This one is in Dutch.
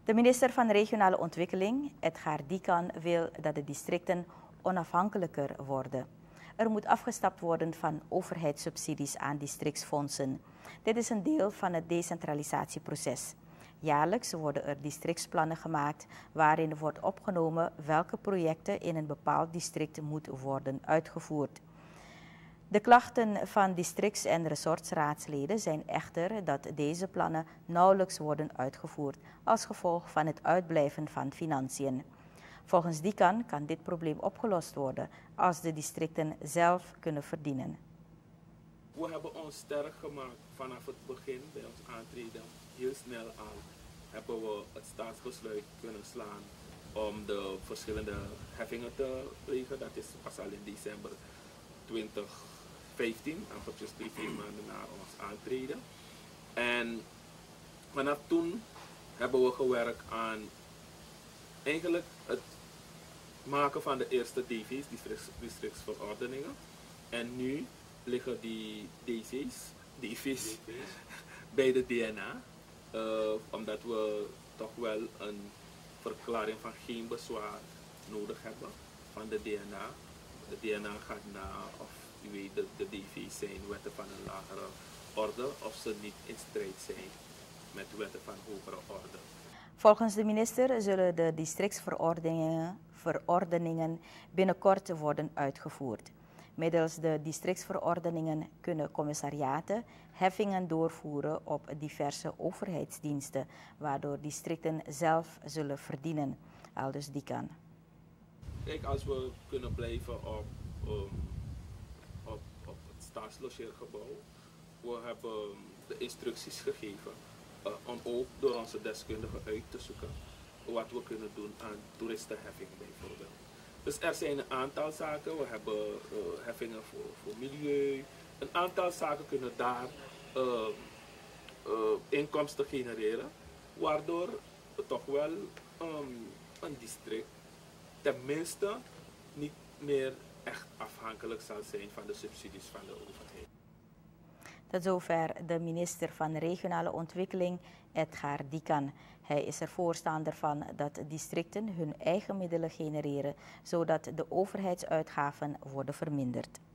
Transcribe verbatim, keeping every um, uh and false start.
De minister van Regionale Ontwikkeling, Edgar Dikan, wil dat de districten onafhankelijker worden. Er moet afgestapt worden van overheidssubsidies aan districtsfondsen. Dit is een deel van het decentralisatieproces. Jaarlijks worden er districtsplannen gemaakt waarin wordt opgenomen welke projecten in een bepaald district moeten worden uitgevoerd. De klachten van districts- en resortsraadsleden zijn echter dat deze plannen nauwelijks worden uitgevoerd als gevolg van het uitblijven van financiën. Volgens Dikan kan dit probleem opgelost worden als de districten zelf kunnen verdienen. We hebben ons sterk gemaakt vanaf het begin bij ons aantreden. Heel snel al hebben we het staatsbesluit kunnen slaan om de verschillende heffingen te plegen. Dat is pas al in december twintig vijftien, amper precies drie, vier maanden na ons aantreden. En vanaf toen hebben we gewerkt aan eigenlijk het maken van de eerste D V's, districts, districtsverordeningen. En nu liggen die D C's, D V's bij de D N A, uh, omdat we toch wel een verklaring van geen bezwaar nodig hebben van de D N A. De D N A gaat na of u weet, de, de D V's zijn wetten van een lagere orde of ze niet in strijd zijn met wetten van hogere orde. Volgens de minister zullen de districtsverordeningen verordeningen binnenkort worden uitgevoerd. Middels de districtsverordeningen kunnen commissariaten heffingen doorvoeren op diverse overheidsdiensten, waardoor districten zelf zullen verdienen, aldus Dikan. Kijk, als we kunnen blijven op, um, op, op het staatslogeergebouw, we hebben de instructies gegeven uh, om ook door onze deskundigen uit te zoeken wat we kunnen doen aan toeristenheffing bijvoorbeeld. Dus er zijn een aantal zaken, we hebben uh, heffingen voor, voor milieu, een aantal zaken kunnen daar uh, uh, inkomsten genereren, waardoor toch wel um, een district tenminste niet meer echt afhankelijk zal zijn van de subsidies van de overheid. Tot zover de minister van Regionale Ontwikkeling, Edgar Dikan. Hij is er voorstander van dat districten hun eigen middelen genereren, zodat de overheidsuitgaven worden verminderd.